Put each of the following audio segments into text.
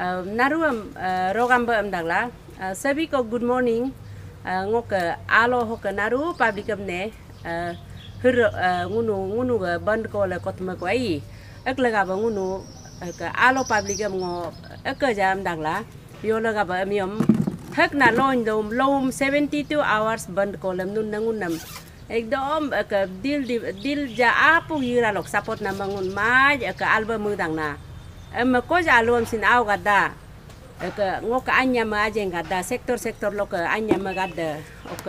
नारुम रोगाम बमदागला सभी को good morning ngok alo hok naru public ne hir ngunu ga band ko la kotma ko ai ek laga ba ngunu ka alo public ngo ek jam dangla yo laga ba miom hak na loin dom lom 72 hours band ko lam nun nangunam ekdom ka dil ja apu yira lok support na mangun maj ka album dangna em ko ja lom sin au gada ke ngok anya ma aja gada sektor lok anya ma gada ok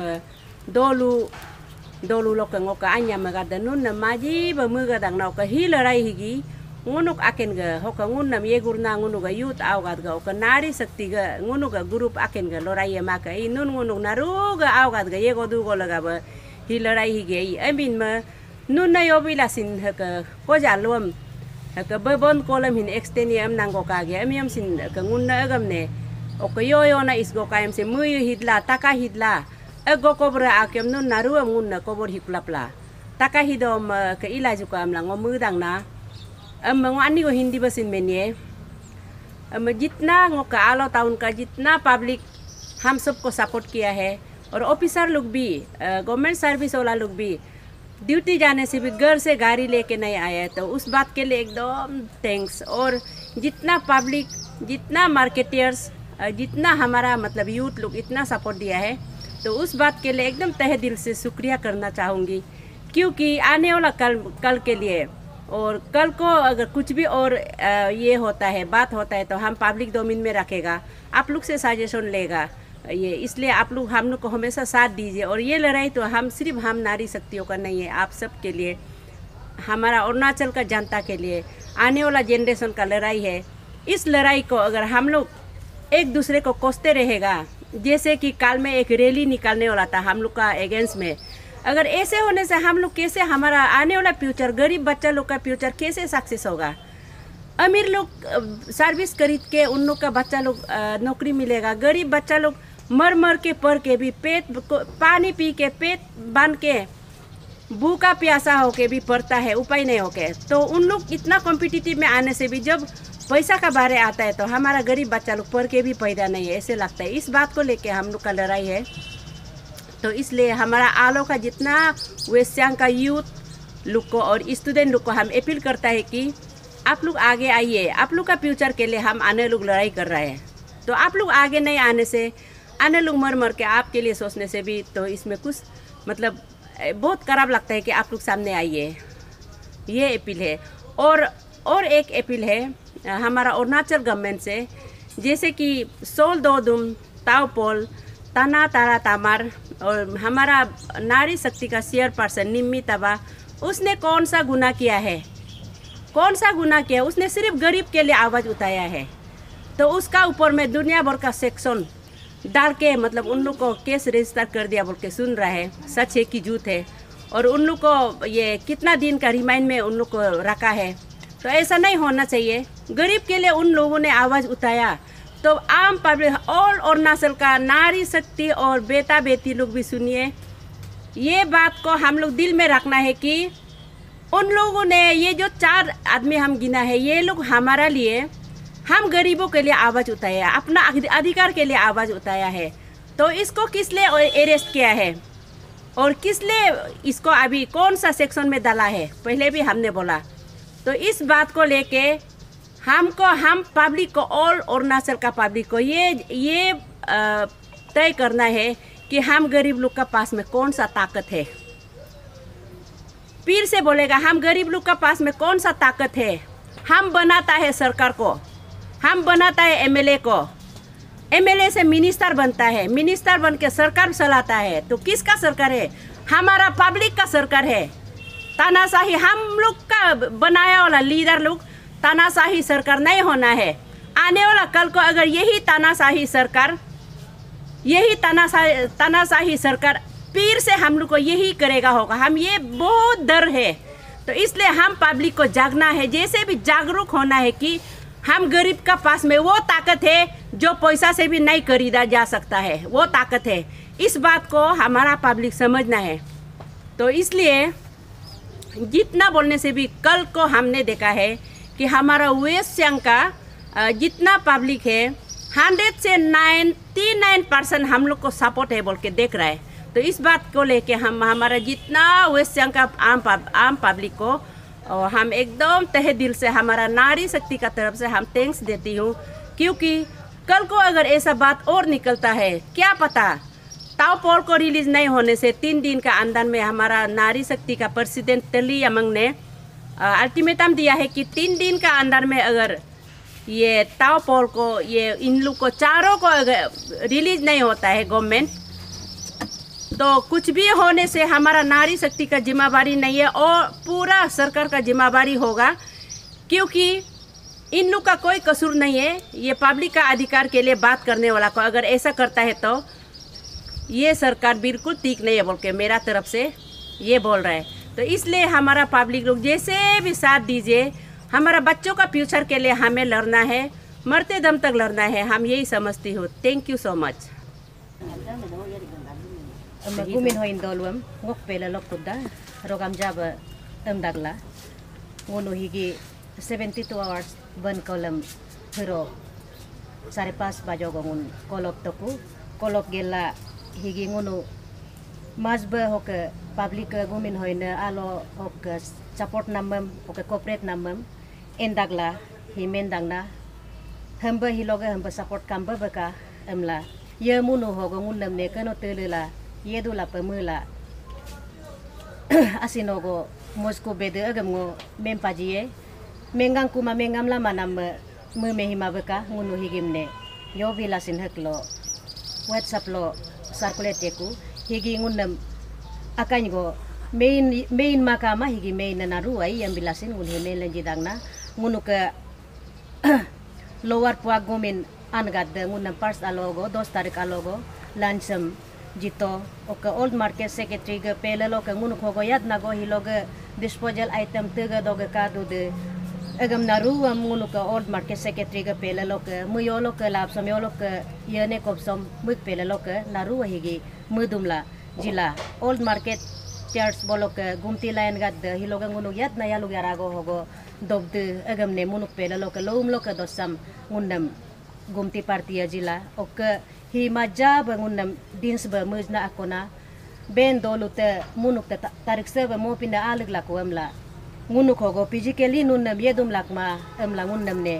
dolu lok ngok anya ma gada nun na maji ba mu gadang na ka hilarai higi ngunuk aken ga hok ngunam ye gurna ngunu ga youth au gad ga ok nari sakti ga ngunu ga group aken ga lorai ma ka nun ngunuk naru ga au gad ga ye godu go laga ba hilarai higi amin ma nun na yo bilasin ka ko ja lom ka babon kolam hin extenium nango kage amiam sin ka ngunna agam ne o ko yo na isgo kaim se muyu hidla taka hidla ego kobra akem nun naru ngunna kobor hiklapla taka hidom ka ilaju kam lang mu dang na ngani ko hindi basin menye जितना ngo का आलो town का जितना public हम सबको support किया है और officer लोग भी गवर्नमेंट सर्विस वाला लोग भी ड्यूटी जाने से भी घर से गाड़ी लेके नहीं आया तो उस बात के लिए एकदम थैंक्स। और जितना पब्लिक जितना मार्केटियर्स जितना हमारा मतलब यूथ लोग इतना सपोर्ट दिया है तो उस बात के लिए एकदम तहे दिल से शुक्रिया करना चाहूँगी क्योंकि आने वाला कल के लिए और कल को अगर कुछ भी और ये होता है बात होता है तो हम पब्लिक डोमेन में रखेगा आप लोग से सजेशन लेगा ये इसलिए आप लोग हम लोग को हमेशा साथ दीजिए। और ये लड़ाई तो हम सिर्फ हम नारी शक्तियों का नहीं है आप सब के लिए हमारा अरुणाचल का जनता के लिए आने वाला जनरेशन का लड़ाई है। इस लड़ाई को अगर हम लोग एक दूसरे को कोसते रहेगा जैसे कि कल में एक रैली निकालने वाला था हम लोग का अगेंस्ट में अगर ऐसे होने से हम लोग कैसे हमारा आने वाला फ्यूचर गरीब बच्चा लोग का फ्यूचर कैसे सक्सेस होगा। अमीर लोग सर्विस खरीद के उन लोग का बच्चा लोग नौकरी मिलेगा गरीब बच्चा लोग मर के पढ़ के भी पेट पानी पी के पेट बांध के भूखा प्यासा होके भी पढ़ता है उपाय नहीं होके तो उन लोग इतना कॉम्पिटिटिव में आने से भी जब पैसा का बारे आता है तो हमारा गरीब बच्चा लोग पढ़ के भी पैदा नहीं है ऐसे लगता है। इस बात को लेके हम लोग का लड़ाई है तो इसलिए हमारा आलो का जितना वेस्ट सियांग का यूथ लोग को और स्टूडेंट लोग को हम अपील करता है कि आप लोग आगे आइए आप लोग का फ्यूचर के लिए हम आने लोग लड़ाई कर रहे हैं तो आप लोग आगे नहीं आने से आने लोग मर के आपके लिए सोचने से भी तो इसमें कुछ मतलब बहुत खराब लगता है कि आप लोग सामने आइए ये अपील है। और एक अपील है हमारा अरुणाचल गवर्नमेंट से जैसे कि सोल दो दुम ताओपोल तना तारा तामार और हमारा नारी शक्ति का चेयरपर्सन निम्मी तबा उसने कौन सा गुनाह किया उसने सिर्फ गरीब के लिए आवाज़ उठाया है तो उसका ऊपर में दुनिया भर का सेक्शन डाल के मतलब उन लोग को केस रजिस्टर कर दिया बोल के सुन रहा है सच है कि झूठ है और उन लोग को ये कितना दिन का रिमांड में उन लोग को रखा है तो ऐसा नहीं होना चाहिए। गरीब के लिए उन लोगों ने आवाज़ उठाया तो आम पब्लिक और अरुणाचल का नारी शक्ति और बेटा बेटी लोग भी सुनिए ये बात को हम लोग दिल में रखना है कि उन लोगों ने ये जो 4 आदमी हम गिना है ये लोग हमारा लिए हम गरीबों के लिए आवाज़ उठाया अपना अधिकार के लिए आवाज़ उठाया है तो इसको किस लिए अरेस्ट किया है और किस लिए इसको अभी कौन सा सेक्शन में डाला है पहले भी हमने बोला तो इस बात को लेके हम पब्लिक को और अरुणाचल का पब्लिक को ये तय करना है कि हम गरीब लोग का पास में कौन सा ताकत है। फिर से बोलेगा हम गरीब लोग का पास में कौन सा ताकत है। हम बनाता है सरकार को हम बनाता है एमएलए को एमएलए से मिनिस्टर बनता है मिनिस्टर बन के सरकार चलाता है तो किसका सरकार है हमारा पब्लिक का सरकार है। तानाशाही हम लोग का बनाया वाला लीडर लोग तानाशाही सरकार नहीं होना है। आने वाला कल को अगर यही तानाशाही सरकार फिर से हम लोग को यही करेगा होगा हम ये बहुत डर है तो इसलिए हम पब्लिक को जागना है जैसे भी जागरूक होना है कि हम गरीब का पास में वो ताकत है जो पैसा से भी नहीं खरीदा जा सकता है वो ताकत है। इस बात को हमारा पब्लिक समझना है तो इसलिए जितना बोलने से भी कल को हमने देखा है कि हमारा वेस्ट सियांग का जितना पब्लिक है 100 से 99% हम लोग को सपोर्ट है बोल के देख रहा है। तो इस बात को लेके हम हमारा जितना वेस्ट सियांग का आम पब्लिक को और हम एकदम तहे दिल से हमारा नारी शक्ति का तरफ से हम थैंक्स देती हूँ, क्योंकि कल को अगर ऐसा बात और निकलता है, क्या पता ताऊ पोल को रिलीज नहीं होने से 3 दिन का अंदर में हमारा नारी शक्ति का प्रेसिडेंट तेली यमंग ने अल्टीमेटम दिया है कि 3 दिन का अंदर में अगर ये ताऊ पोल को ये इन लोग को चारों को अगर रिलीज नहीं होता है गवर्नमेंट, तो कुछ भी होने से हमारा नारी शक्ति का जिम्मेवारी नहीं है और पूरा सरकार का जिम्मेवारी होगा, क्योंकि इन लोग का कोई कसूर नहीं है। ये पब्लिक का अधिकार के लिए बात करने वाला को अगर ऐसा करता है तो ये सरकार बिल्कुल ठीक नहीं है बोल के मेरा तरफ से ये बोल रहा है। तो इसलिए हमारा पब्लिक लोग जैसे भी साथ दीजिए, हमारा बच्चों का फ्यूचर के लिए हमें लड़ना है, मरते दम तक लड़ना है, हम यही समझती हूँ। Thank you so much. Gumin hoin dolwam ngok pela lokkuda rogam jaba dagla ngono higi 72 hours ban kolam hero 5:30 bajo gongun kolop toku kolop gela higi ngono masba hok public gumin hoina alo hok support namam hok corporate namam endagla himen dangna hamba hiloga hamba support kamba baka amla ye munu hogongun namne kano telula ये दूला पर मुला असिनो को Moscow बेदे अगम को ma'am पाजिए मेंगांग कुमा मेंगाम ला मानम मु मेहिमा बका मुनु हिगिमने यो बिलासिन हकलो WhatsApp लो circulate एकु हिगी ngunnam akain go main makama higi main naru ai yang bilasin ngun heme lenjidangna ngunu ke lower puag gomin angad ngunnam pars alogo 2 tarik alogo lansam jito oka old market secretary ga pelalo ka ngunu khogo yad nago hiloga disposal item tega doga ka du de agam naru ngunu ka old market secretary ga pelalo ka muyolo ka lab samyolo ka yene kopsom muk pelalo ka naru higi mudumla jila old market church bolok gumti lain gad hiloga ngunu yad na yalu garago hogo dobde agam ne munuk pelalo ka lom lo ka dosam ngundam gumti partia jila oka hi maja bangunam dins ba mujna akona ben dolute munuk tarik se ba mo pinda alig laku amla ngunuk hogo physically nunam yedum lakma amla ngunnam ne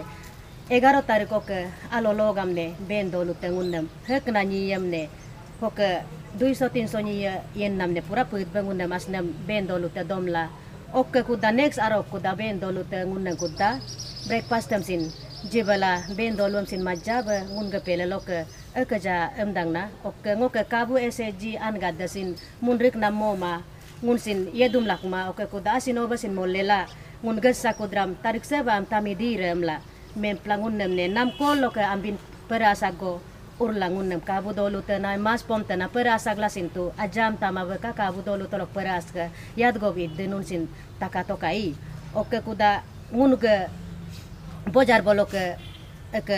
11 tariko ke alologam ne ben dolute ngunnam hekna niyam ne hoke 200-300 ni yen nam ne pura put bangunam asnam ben dolute domla okke kuda next aro kuda ben dolute ngunnam kuda breakfast tamsin jibala ben dolum sin maja ba ngunga pelalo ke akaja emdangna okke ngoke kabu SG angadasin munrik namoma ngunsin yedum lakma okke kuda asinoba sin molela ngungas sakudram tarik sebam tamidi remla mem plangun nemne nam kolo ke ambin perasago urlangun nem kabu dolu tena mas pom tena perasagla sintu ajam tamabaka kabu dolu tolok peraska yadgo vid denun sin takatokai okke kuda ngunga bojar bolok ke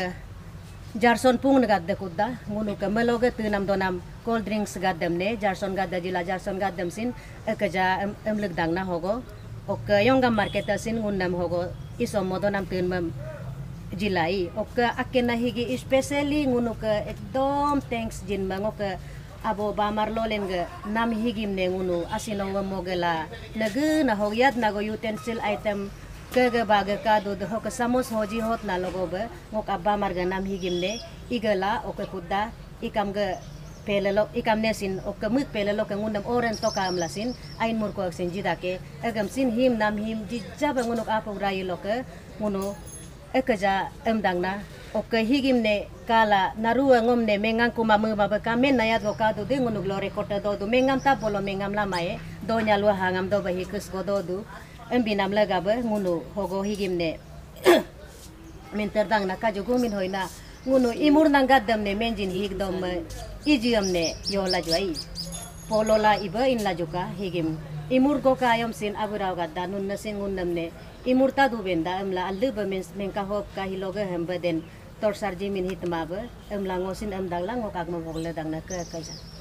Jarson pung nagadde kudda ngunu ka maloga tunam donam cold drinks gaddam ne Jarson gadda jila Jarson gaddam sin ekaja emleg dangna hogo ok yongam market sin ngunnam hogo isom modonam tunmam jilai ok akena higi especially ngunu ka ekdom thanks jin mango ka abo bamar lolen ga nam higim ne ngunu asino mogela nagu na hogyat nago utensil item kega baga kado de hoka samos hoji hot na logo ba ngok abba marga nam higimne igala oke kudda ikam ga pelalo ikam nesin oke muk pelalo ka ngundam oren to kam lasin ain mur ko sin jidake agam sin him nam him jijja ba ngunok apa urai loke nguno ekaja emdangna oke higimne kala naru ngomne mengang kuma mu baba kamen nayat go kado de ngunok lore kota do du mengam ta bolo mengam lamae do nyalu hangam do bahi kus go do du embinam laga ba ngunu hogo higimne menterdang na kaju gumin hoina ngunu imur nangadam ne menjin higdom ijiam ne yola jwai polola iba in la joka higim imur go kayom sin aburaw gadda nun nasin ngunnam ne imur ta du benda amla allu ba menka hop ka hiloga hemba den torsar jimin hitma ba amla ngosin amdang lang ngokak mo hogle dang na ka kaja